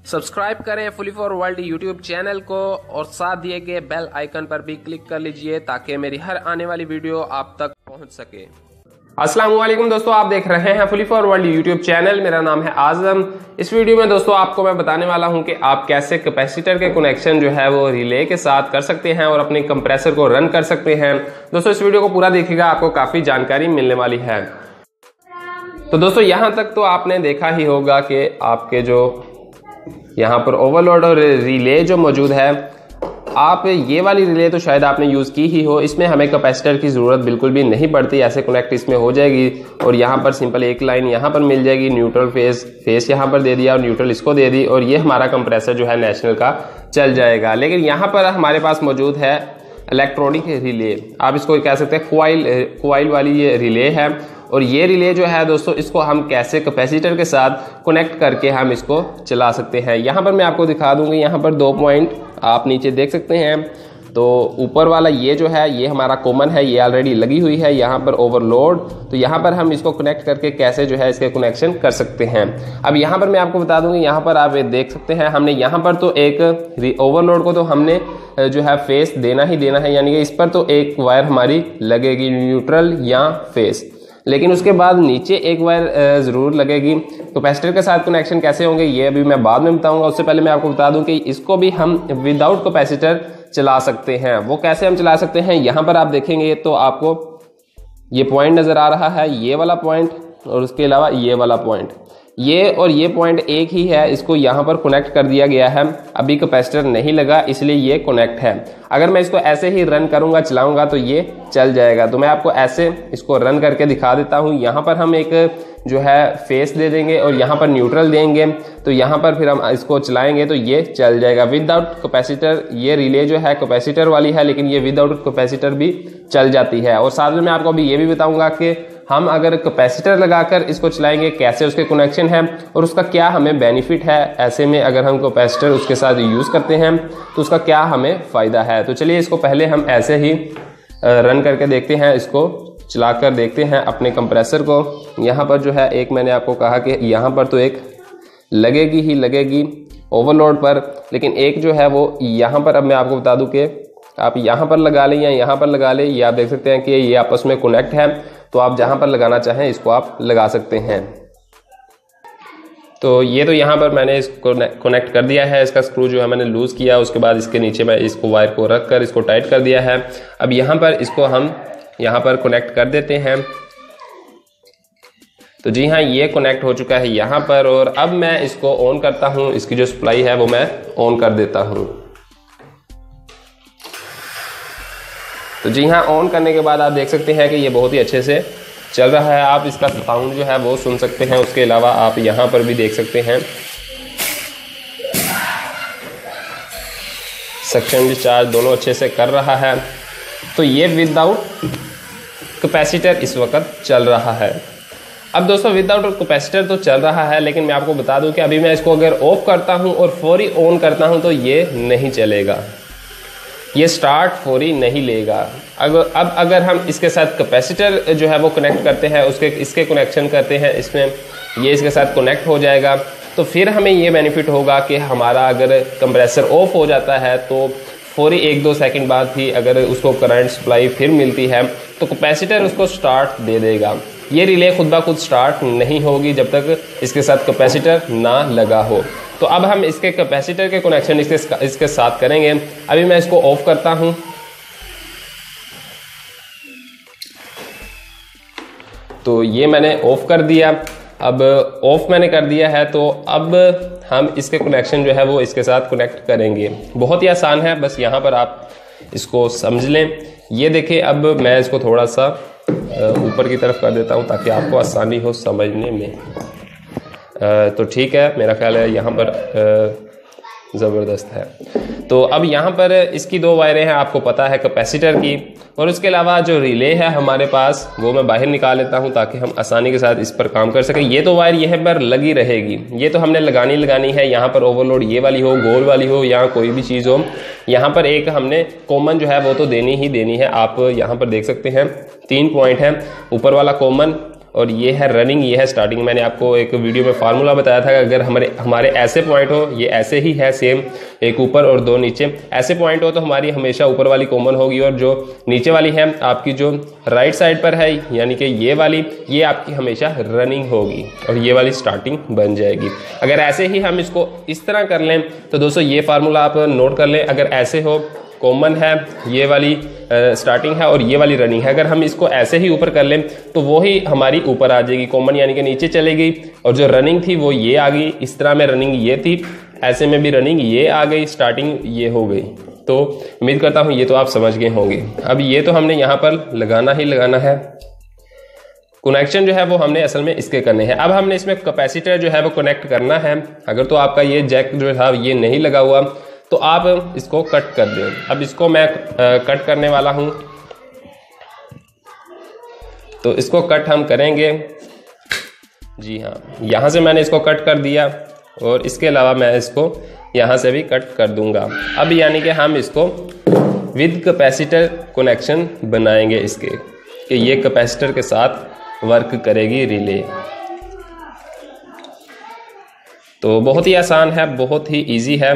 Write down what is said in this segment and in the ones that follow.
Subscribe करें fully for world YouTube channel को और साथ दिए गए बेल आइकन पर भी क्लिक कर लीजिए ताकि मेरी हर आने वाली वीडियो आप तक पहुंच सके। अस्सलाम वालेकुम दोस्तों, आप देख रहे हैं fully for world YouTube channel. मेरा नाम है आजम। इस वीडियो में दोस्तों आपको मैं बताने वाला हूं कि आप कैसे कैपेसिटर के कनेक्शन जो है वो रिले के साथ कर सकते हैं और अपने कंप्रेसर को रन कर सकते हैं। दोस्तों इस वीडियो को पूरा देखिएगा, आपको काफी जानकारी मिलने वाली है। तो दोस्तों यहां तक तो आपने देखा ही होगा कि आपके जो यहाँ पर ओवरलोड और रिले जो मौजूद है, आप ये वाली रिले तो शायद आपने यूज़ की ही हो। इसमें हमें कैपेसिटर की ज़रूरत बिल्कुल भी नहीं पड़ती, ऐसे कनेक्ट इसमें हो जाएगी और यहाँ पर सिंपल एक लाइन यहाँ पर मिल जाएगी, न्यूट्रल फेस यहाँ पर दे दिया और न्यूट्रल इसको दे दी और ये हमारा कंप्रेसर जो है नेशनल का चल जाएगा। लेकिन यहाँ पर हमारे पास मौजूद है इलेक्ट्रॉनिक रिले, आप इसको कह सकते हैं कोइल वाली ये रिले है। और ये रिले जो है दोस्तों, इसको हम कैसे कैपेसिटर के साथ कनेक्ट करके हम इसको चला सकते हैं। यहाँ पर मैं आपको दिखा दूंगी, यहाँ पर 2 पॉइंट आप नीचे देख सकते हैं। तो ऊपर वाला ये जो है ये हमारा कॉमन है, ये ऑलरेडी लगी हुई है। यहाँ पर ओवरलोड, तो यहाँ पर हम इसको कनेक्ट करके कैसे जो है इसके कनेक्शन कर सकते हैं। अब यहाँ पर मैं आपको बता दूंगी, यहाँ पर आप देख सकते हैं हमने यहाँ पर तो एक ओवरलोड को तो हमने जो है फेस देना ही देना है, यानी कि इस पर तो एक वायर हमारी लगेगी न्यूट्रल या फेस, लेकिन उसके बाद नीचे एक वायर ज़रूर लगेगी। कैपेसिटर के साथ कनेक्शन कैसे होंगे ये अभी मैं बाद में बताऊंगा। उससे पहले मैं आपको बता दूं कि इसको भी हम विदाउट कैपेसिटर चला सकते हैं। वो कैसे हम चला सकते हैं, यहाँ पर आप देखेंगे तो आपको ये पॉइंट नज़र आ रहा है, ये वाला पॉइंट और उसके अलावा ये वाला पॉइंट, ये और ये पॉइंट एक ही है, इसको यहाँ पर कनेक्ट कर दिया गया है। अभी कैपेसिटर नहीं लगा इसलिए ये कनेक्ट है। अगर मैं इसको ऐसे ही रन करूंगा चलाऊंगा तो ये चल जाएगा। तो मैं आपको ऐसे इसको रन करके दिखा देता हूँ। यहाँ पर हम एक जो है फेस दे देंगे और यहाँ पर न्यूट्रल देंगे, तो यहाँ पर फिर हम इसको चलाएंगे तो ये चल जाएगा विदाउट कैपेसिटर। ये रिले जो है कैपेसिटर वाली है, लेकिन ये विदाउट कैपेसिटर भी चल जाती है। और साथ में मैं आपको अभी ये भी बताऊंगा कि हम अगर कैपेसिटर लगाकर इसको चलाएंगे कैसे उसके कनेक्शन है और उसका क्या हमें बेनिफिट है। ऐसे में अगर हम कैपेसिटर उसके साथ यूज़ करते हैं तो उसका क्या हमें फ़ायदा है। तो चलिए इसको पहले हम ऐसे ही रन करके देखते हैं, इसको चलाकर देखते हैं अपने कंप्रेसर को। यहाँ पर जो है एक मैंने आपको कहा कि यहाँ पर तो एक लगेगी ही लगेगी ओवरलोड पर, लेकिन एक जो है वो यहाँ पर, अब मैं आपको बता दूं कि आप यहाँ पर लगा लें या यहाँ पर लगा लें। ये आप देख सकते हैं कि ये आपस में कनेक्ट है, तो आप जहाँ पर लगाना चाहें इसको आप लगा सकते हैं। तो ये तो यहाँ पर मैंने इसको कनेक्ट कर दिया है, इसका स्क्रू जो है मैंने लूज़ किया, उसके बाद इसके नीचे मैं इसको वायर को रख कर इसको टाइट कर दिया है। अब यहाँ पर इसको हम यहाँ पर कनेक्ट कर देते हैं। तो जी हाँ, ये कनेक्ट हो चुका है यहाँ पर। और अब मैं इसको ऑन करता हूँ, इसकी जो सप्लाई है वो मैं ऑन कर देता हूँ। तो जी हाँ, ऑन करने के बाद आप देख सकते हैं कि ये बहुत ही अच्छे से चल रहा है। आप इसका साउंड जो है वो सुन सकते हैं। उसके अलावा आप यहाँ पर भी देख सकते हैं सक्शन डिस्चार्ज दोनों अच्छे से कर रहा है। तो ये विदाउट कैपेसिटर इस वक्त चल रहा है। अब दोस्तों विदाउट कैपेसिटर तो चल रहा है, लेकिन मैं आपको बता दूं कि अभी मैं इसको अगर ऑफ करता हूं और फौरी ऑन करता हूं तो ये नहीं चलेगा, ये स्टार्ट फौरी नहीं लेगा। अब अगर हम इसके साथ कैपेसिटर जो है वो कनेक्ट करते हैं, इसके कनेक्शन करते हैं इसमें, ये इसके साथ कनेक्ट हो जाएगा, तो फिर हमें ये बेनिफिट होगा कि हमारा अगर कंप्रेसर ऑफ हो जाता है तो फौरी 1-2 सेकंड बाद ही अगर उसको करंट सप्लाई फिर मिलती है तो कैपेसिटर उसको स्टार्ट दे देगा। ये रिले खुद ब खुद स्टार्ट नहीं होगी जब तक इसके साथ कैपेसिटर ना लगा हो। तो अब हम इसके कैपेसिटर के कनेक्शन इसके साथ करेंगे। अभी मैं इसको ऑफ करता हूं। तो ये मैंने ऑफ कर दिया। अब ऑफ मैंने कर दिया है, तो अब हम इसके कनेक्शन जो है वो इसके साथ कनेक्ट करेंगे। बहुत ही आसान है, बस यहाँ पर आप इसको समझ लें। ये देखिए, अब मैं इसको थोड़ा सा ऊपर की तरफ कर देता हूँ ताकि आपको आसानी हो समझने में। तो ठीक है, मेरा ख्याल है यहाँ पर ज़बरदस्त है। तो अब यहाँ पर इसकी 2 वायरें हैं, आपको पता है कैपेसिटर की, और उसके अलावा जो रिले है हमारे पास वो मैं बाहर निकाल लेता हूँ ताकि हम आसानी के साथ इस पर काम कर सकें। ये तो वायर यहाँ पर लगी रहेगी, ये तो हमने लगानी है। यहाँ पर ओवरलोड ये वाली हो, गोल वाली हो या कोई भी चीज़ हो, यहाँ पर एक हमने कॉमन जो है वो तो देनी ही देनी है। आप यहाँ पर देख सकते हैं 3 पॉइंट हैं, ऊपर वाला कॉमन और ये है रनिंग, ये है स्टार्टिंग। मैंने आपको एक वीडियो में फार्मूला बताया था कि अगर हमारे ऐसे पॉइंट हो, ये ऐसे ही है सेम, एक ऊपर और दो नीचे, ऐसे पॉइंट हो तो हमारी हमेशा ऊपर वाली कॉमन होगी और जो नीचे वाली है आपकी जो राइट साइड पर है यानी कि ये वाली, ये आपकी हमेशा रनिंग होगी और ये वाली स्टार्टिंग बन जाएगी। अगर ऐसे ही हम इसको इस तरह कर लें तो दोस्तों ये फार्मूला आप नोट कर लें। अगर ऐसे हो, कॉमन है, ये वाली स्टार्टिंग है और ये वाली रनिंग है, अगर हम इसको ऐसे ही ऊपर कर लें तो वो ही हमारी ऊपर आ जाएगी, कॉमन यानी कि नीचे चली गई, और जो रनिंग थी वो ये आ गई। इस तरह में रनिंग ये थी, ऐसे में भी रनिंग ये आ गई, स्टार्टिंग ये हो गई। तो उम्मीद करता हूँ ये तो आप समझ गए होंगे। अब ये तो हमने यहाँ पर लगाना ही लगाना है, कनेक्शन जो है वो हमने असल में इसके करने हैं। अब हमने इसमें कैपेसिटर जो है वो कनेक्ट करना है। अगर तो आपका ये जैक जो था ये नहीं लगा हुआ तो आप इसको कट कर दें। अब इसको मैं कट करने वाला हूं, तो इसको कट हम करेंगे। जी हाँ, यहां से मैंने इसको कट कर दिया और इसके अलावा मैं इसको यहां से भी कट कर दूंगा। अब यानी कि हम इसको विद कैपेसिटर कनेक्शन बनाएंगे इसके, कि ये कैपेसिटर के साथ वर्क करेगी रिले। तो बहुत ही आसान है, बहुत ही इजी है।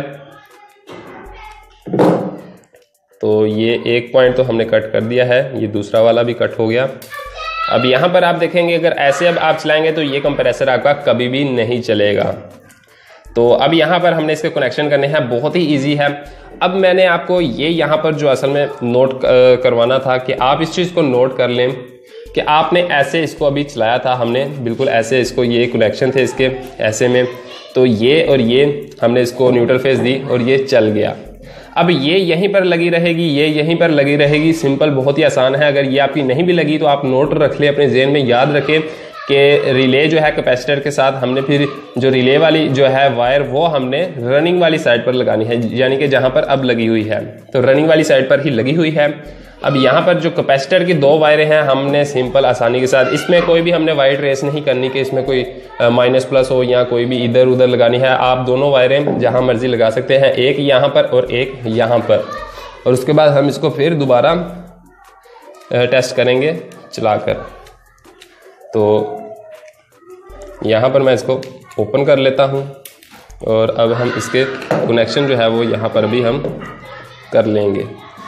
तो ये एक पॉइंट तो हमने कट कर दिया है, ये दूसरा वाला भी कट हो गया। अब यहाँ पर आप देखेंगे अगर ऐसे अब आप चलाएंगे तो ये कंप्रेसर आपका कभी भी नहीं चलेगा। तो अब यहाँ पर हमने इसके कनेक्शन करने हैं, बहुत ही इजी है। अब मैंने आपको ये यहाँ पर जो असल में नोट करवाना था कि आप इस चीज़ को नोट कर लें कि आपने ऐसे इसको अभी चलाया था, हमने बिल्कुल ऐसे इसको, ये कनेक्शन थे इसके ऐसे में, तो ये और ये हमने इसको न्यूट्रल फेज दी और ये चल गया। अब ये यहीं पर लगी रहेगी, ये यहीं पर लगी रहेगी। सिंपल, बहुत ही आसान है। अगर ये आपकी नहीं भी लगी तो आप नोट रख लें, अपने जेहन में याद रखें कि रिले जो है कैपेसिटर के साथ हमने फिर जो रिले वाली जो है वायर वो हमने रनिंग वाली साइड पर लगानी है, यानी कि जहां पर अब लगी हुई है तो रनिंग वाली साइड पर ही लगी हुई है। अब यहाँ पर जो कैपेसिटर की दो वायरें हैं हमने सिंपल आसानी के साथ, इसमें कोई भी हमने वायर ट्रेस नहीं करनी कि इसमें कोई माइनस प्लस हो या कोई भी इधर उधर लगानी है। आप दोनों वायरें जहाँ मर्जी लगा सकते हैं, एक यहाँ पर और एक यहाँ पर, और उसके बाद हम इसको फिर दोबारा टेस्ट करेंगे चलाकर। तो यहाँ पर मैं इसको ओपन कर लेता हूँ और अब हम इसके कनेक्शन जो है वो यहाँ पर भी हम कर लेंगे।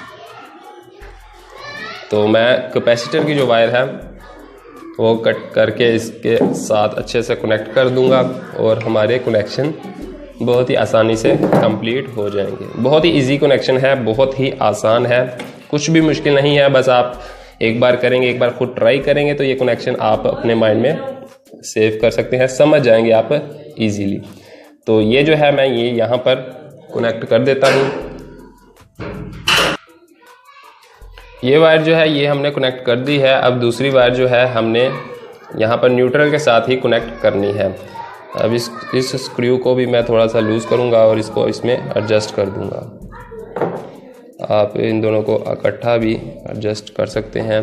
तो मैं कैपेसिटर की जो वायर है वो कट करके इसके साथ अच्छे से कनेक्ट कर दूंगा और हमारे कनेक्शन बहुत ही आसानी से कंप्लीट हो जाएंगे। बहुत ही इजी कनेक्शन है, बहुत ही आसान है, कुछ भी मुश्किल नहीं है। बस आप एक बार करेंगे, एक बार खुद ट्राई करेंगे तो ये कनेक्शन आप अपने माइंड में सेव कर सकते हैं, समझ जाएंगे आप इजीली। तो ये जो है मैं ये यहाँ पर कनेक्ट कर देता हूँ। ये वायर जो है ये हमने कनेक्ट कर दी है। अब दूसरी वायर जो है हमने यहाँ पर न्यूट्रल के साथ ही कनेक्ट करनी है। अब इस स्क्रू को भी मैं थोड़ा सा लूज़ करूँगा और इसको इसमें एडजस्ट कर दूँगा। आप इन दोनों को इकट्ठा भी एडजस्ट कर सकते हैं।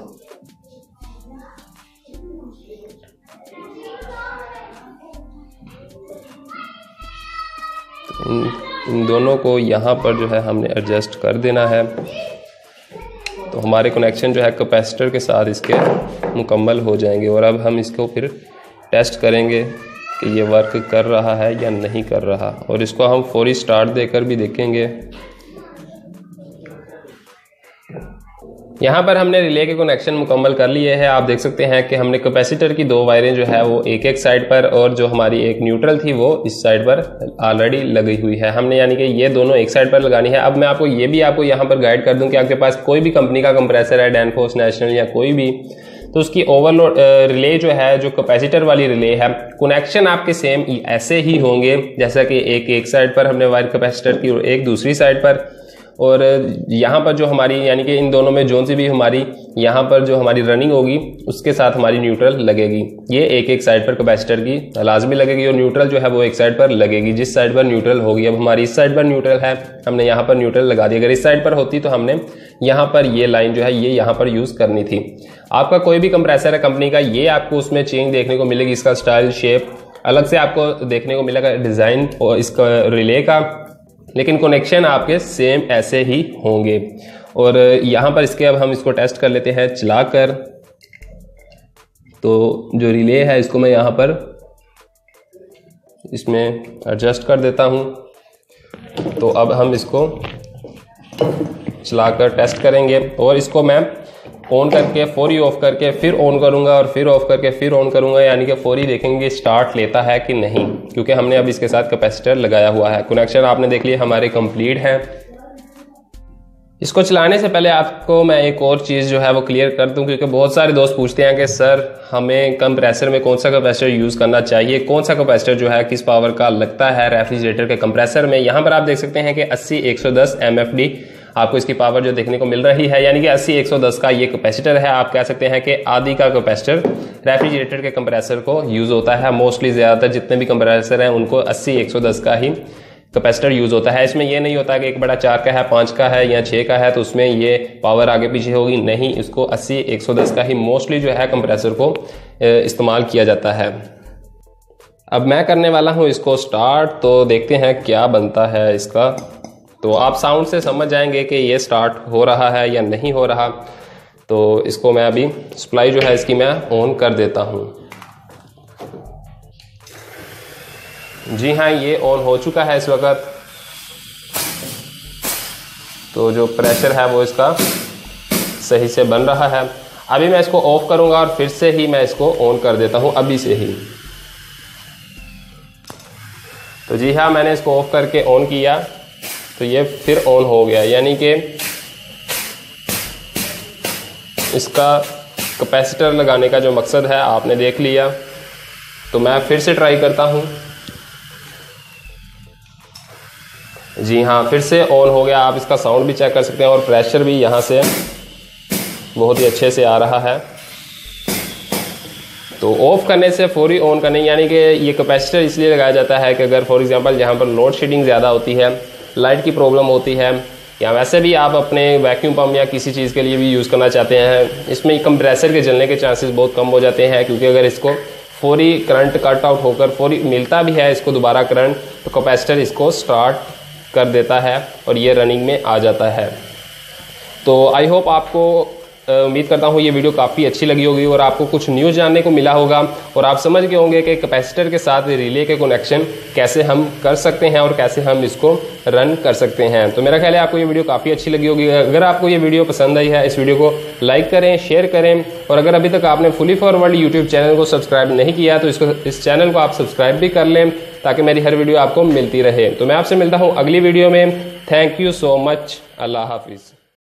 तो इन दोनों को यहाँ पर जो है हमने एडजस्ट कर देना है। तो हमारे कनेक्शन जो है कैपेसिटर के साथ इसके मुकम्मल हो जाएंगे और अब हम इसको फिर टेस्ट करेंगे कि ये वर्क कर रहा है या नहीं कर रहा, और इसको हम फौरी स्टार्ट देकर भी देखेंगे। यहाँ पर हमने रिले के कनेक्शन मुकम्मल कर लिए हैं। आप देख सकते हैं कि हमने कैपेसिटर की दो वायरें जो है वो एक एक साइड पर और जो हमारी एक न्यूट्रल थी वो इस साइड पर ऑलरेडी लगी हुई है हमने, यानी कि ये दोनों एक साइड पर लगानी है। अब मैं आपको ये भी आपको यहाँ पर गाइड कर दूं कि आपके पास कोई भी कंपनी का कंप्रेसर है, डैनफोर्स, नेशनल या कोई भी, तो उसकी ओवरलोड रिले जो है, जो कैपेसिटर वाली रिले है, कनेक्शन आपके सेम ऐसे ही होंगे जैसा कि एक साइड पर हमने वायर कैपेसिटर की और एक दूसरी साइड पर। और यहाँ पर जो हमारी यानी कि इन दोनों में जो सी भी हमारी यहाँ पर जो हमारी रनिंग होगी उसके साथ हमारी न्यूट्रल लगेगी। ये एक साइड पर कैपेसिटर की लाजमी लगेगी और न्यूट्रल जो है वो एक साइड पर लगेगी, जिस साइड पर न्यूट्रल होगी। अब हमारी इस साइड पर न्यूट्रल है, हमने यहाँ पर न्यूट्रल लगा दी। अगर इस साइड पर होती तो हमने यहाँ पर ये लाइन जो है ये यहाँ पर यूज़ करनी थी। आपका कोई भी कंप्रेसर है कंपनी का, ये आपको उसमें चेंज देखने को मिलेगी, इसका स्टाइल, शेप अलग से आपको देखने को मिलेगा, डिज़ाइन और इसका रिले का, लेकिन कनेक्शन आपके सेम ऐसे ही होंगे। और यहाँ पर इसके अब हम इसको टेस्ट कर लेते हैं चलाकर। तो जो रिले है इसको मैं यहाँ पर इसमें एडजस्ट कर देता हूँ। तो अब हम इसको चलाकर टेस्ट करेंगे और इसको मैं ऑन करके फौरी ऑफ करके फिर ऑन करूंगा और फिर ऑफ करके फिर ऑन करूंगा, यानी कि फौरी देखेंगे स्टार्ट लेता है कि नहीं, क्योंकि हमने अब इसके साथ कैपेसिटर लगाया हुआ है। कनेक्शन आपने देख लिया हमारे कंप्लीट है। इसको चलाने से पहले आपको मैं एक और चीज़ जो है वो क्लियर कर दूं, क्योंकि बहुत सारे दोस्त पूछते हैं कि सर हमें कंप्रेसर में कौन सा कैपेसिटर यूज़ करना चाहिए, कौन सा कैपेसिटर जो है किस पावर का लगता है रेफ्रिजरेटर के कंप्रेसर में। यहाँ पर आप देख सकते हैं कि 80-110 MFD आपको इसकी पावर जो देखने को मिल रही है, यानी कि 80-110 का ये कैपेसिटर है। आप कह सकते हैं कि आदि का कैपेसिटर रेफ्रिजरेटर के कंप्रेसर को यूज़ होता है। मोस्टली ज़्यादातर जितने भी कंप्रेसर हैं उनको 80-110 का ही कैपेसिटर यूज़ होता है। इसमें यह नहीं होता कि एक बड़ा 4 का है, 5 का है या 6 का है तो उसमें ये पावर आगे पीछे होगी, नहीं, इसको 80-110 का ही मोस्टली जो है कंप्रेसर को इस्तेमाल किया जाता है। अब मैं करने वाला हूँ इसको स्टार्ट, तो देखते हैं क्या बनता है इसका। तो आप साउंड से समझ जाएंगे कि ये स्टार्ट हो रहा है या नहीं हो रहा। तो इसको मैं अभी सप्लाई जो है इसकी मैं ऑन कर देता हूँ। जी हाँ, ये ऑन हो चुका है इस वक्त। तो जो प्रेशर है वो इसका सही से बन रहा है। अभी मैं इसको ऑफ करूंगा और फिर से ही मैं इसको ऑन कर देता हूं, अभी से ही। तो जी हाँ, मैंने इसको ऑफ करके ऑन किया तो ये फिर ऑन हो गया, यानी कि इसका कैपेसिटर लगाने का जो मकसद है आपने देख लिया। तो मैं फिर से ट्राई करता हूं। जी हाँ, फिर से ऑन हो गया। आप इसका साउंड भी चेक कर सकते हैं और प्रेशर भी यहाँ से बहुत ही अच्छे से आ रहा है। तो ऑफ करने से फौरी ऑन करने, यानी कि ये कैपेसिटर इसलिए लगाया जाता है कि अगर फॉर एग्जांपल जहाँ पर लोड शेडिंग ज़्यादा होती है, लाइट की प्रॉब्लम होती है, या वैसे भी आप अपने वैक्यूम पंप या किसी चीज़ के लिए भी यूज़ करना चाहते हैं, इसमें कंप्रेसर के जलने के चांसेस बहुत कम हो जाते हैं। क्योंकि अगर इसको फौरी करंट कट आउट होकर फौरी मिलता भी है इसको दोबारा करंट, तो कैपेसिटर इसको स्टार्ट कर देता है और ये रनिंग में आ जाता है। तो आई होप आपको उम्मीद करता हूँ ये वीडियो काफ़ी अच्छी लगी होगी और आपको कुछ न्यूज़ जानने को मिला होगा और आप समझ गए होंगे कि कैपेसिटर के साथ रिले के कनेक्शन कैसे हम कर सकते हैं और कैसे हम इसको रन कर सकते हैं। तो मेरा ख्याल है आपको ये वीडियो काफ़ी अच्छी लगी होगी। अगर आपको ये वीडियो पसंद आई है, इस वीडियो को लाइक करें, शेयर करें, और अगर अभी तक आपने फुली फॉरवर्ड यूट्यूब चैनल को सब्सक्राइब नहीं किया तो इस चैनल को आप सब्सक्राइब भी कर लें ताकि मेरी हर वीडियो आपको मिलती रहे। तो मैं आपसे मिलता हूँ अगली वीडियो में। Thank you so much. अल्लाह हाफिज़।